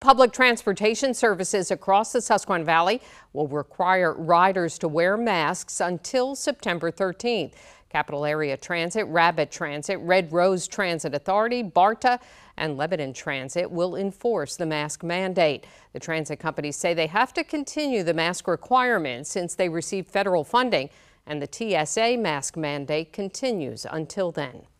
Public transportation services across the Susquehanna Valley will require riders to wear masks until September 13th. Capital Area Transit, Rabbit Transit, Red Rose Transit Authority, BARTA, and Lebanon Transit will enforce the mask mandate. The transit companies say they have to continue the mask requirement since they receive federal funding, and the TSA mask mandate continues until then.